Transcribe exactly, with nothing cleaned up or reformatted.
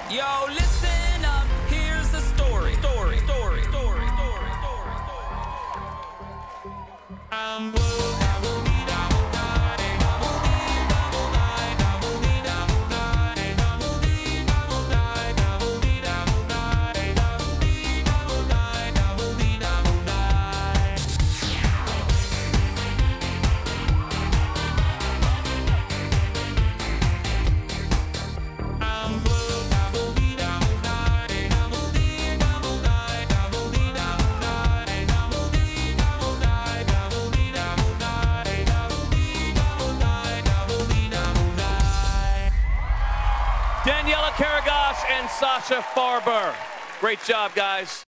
Yo, listen up, here's the story. Story, story, story, story, story, story. I'm blue. Daniela Karagas and Sasha Farber. Great job, guys.